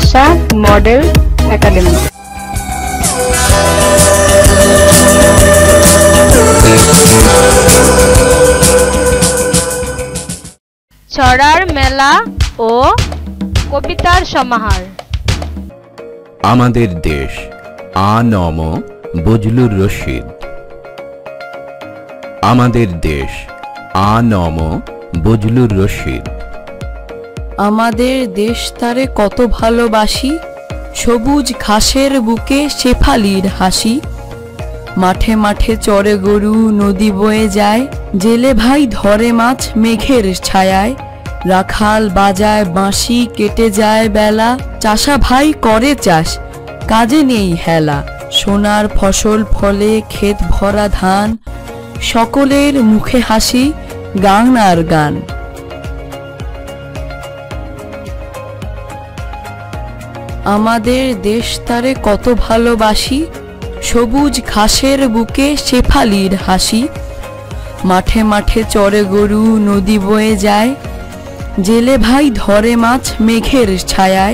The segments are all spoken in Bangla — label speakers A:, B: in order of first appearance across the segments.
A: ভাষা মডেল একাডেমি। ছড়ার মেলা ও কবিতার সমাহার।
B: আমাদের দেশ, আ.ন.ম. বজলুর রশিদ। আমাদের দেশ, আ.ন.ম. বজলুর রশিদ।
C: আমাদের দেশ তারে কত ভালোবাসি, সবুজ ঘাসের বুকে শেফালির হাসি। মাঠে মাঠে চরে গরু, নদী বয়ে যায়, জেলে ভাই ধরে মাছ মেঘের ছায়ায়। রাখাল বাজায় বাঁশি, কেটে যায় বেলা, চাষা ভাই করে চাষ, কাজে নেই হেলা। সোনার ফসল ফলে ক্ষেত ভরা ধান, সকলের মুখে হাসি, গান আর গান। আমাদের দেশ তারে কত ভালোবাসি, সবুজ ঘাসের বুকে শেফালির হাসি। মাঠে মাঠে চরে গরু, নদী বয়ে যায়, জেলে ভাই ধরে মাছ মেঘের ছায়ায়।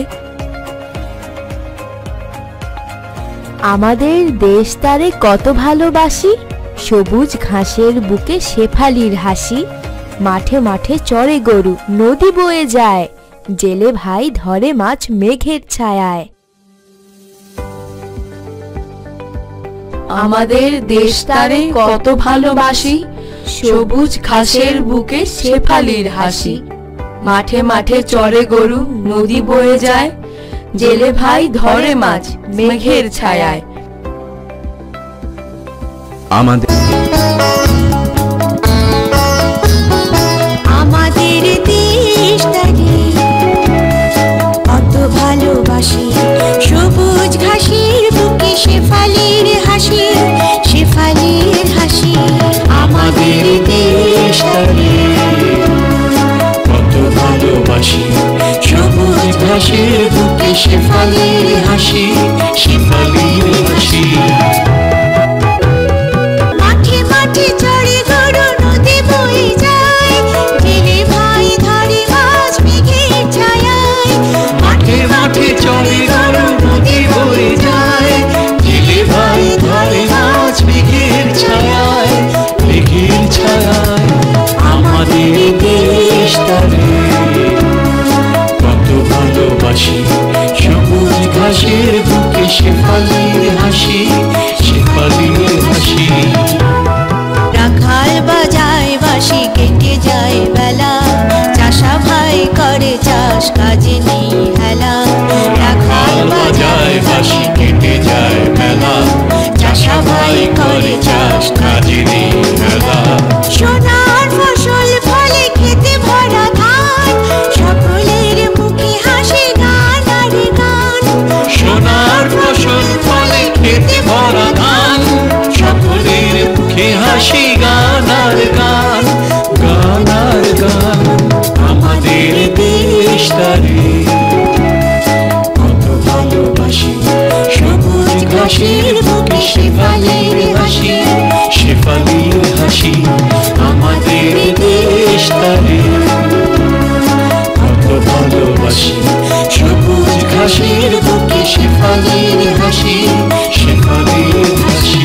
D: আমাদের দেশ তারে কত ভালোবাসি, সবুজ ঘাসের বুকে শেফালির হাসি। মাঠে মাঠে চরে গরু, নদী বয়ে যায়, জেলে ভাই ধরে মাছ মেঘের ছায়ায়।
C: আমাদের দেশ তারে কত ভালোবাসি, সবুজ ঘাসের বুকে শেফালির হাসি। মাঠে মাঠে চরে গরু, নদী বয়ে যায়, জেলে ভাই ধরে মাছ মেঘের ছায়ায়।
B: আমাদের
E: আমাদের দেশটাকে কত ভালোবাসি, সবুজ ঘাসের বুকে শেফালির হাসি, শেফালির হাসি। আমাদের দেশটাকে কত ভালোবাসি, সবুজ ঘাসের বুকে শেফালির হাসি, শেফালির হাসি। মাঠে মাঠে চড়ে গরু, নদী বয়ে যায়, জেলে ভাই ধরে মাছ মেঘের ছায়ায়। মাঠে মাঠে চড়ে গরু, নদী বয়ে যায়, জেলে ভাই ধরে মাছ মেঘের ছায়ায়, মেঘের ছায়ায়। আমাদের দেশটারে কত ভালোবাসি, সবুজ ঘাসের বুকে শেফালির হাসি, শেফালির হাসি। রাখাল বাজায় বাঁশি, কেটে যায় বেলা, চাষা ভাই করে চাষ, কাজে নেই হেলা। রাখাল বাজায় বাঁশি, কেটে যায় বেলা, চাষা ভাই করে চাষ, কাজে নেই হেলা। সোনার ফসল ফলে খেতে ভরা ধান, সকলের মুখে হাসি, গান আর গান। সোনার ফসল ফলে খেতে ভরা ধান, সকলের মুখে হাসি, গান আর গান, গান আর গান। আমাদের দেশটারে কত ভালোবাসি, সবুজ ঘাসের বুকে শেফালির হাসি, শেফালির হাসি। আমাদের দেশটারে কত ভালোবাসি, সবুজ ঘাসের বুকে শেফালির হাসি, শেফালির হাসি।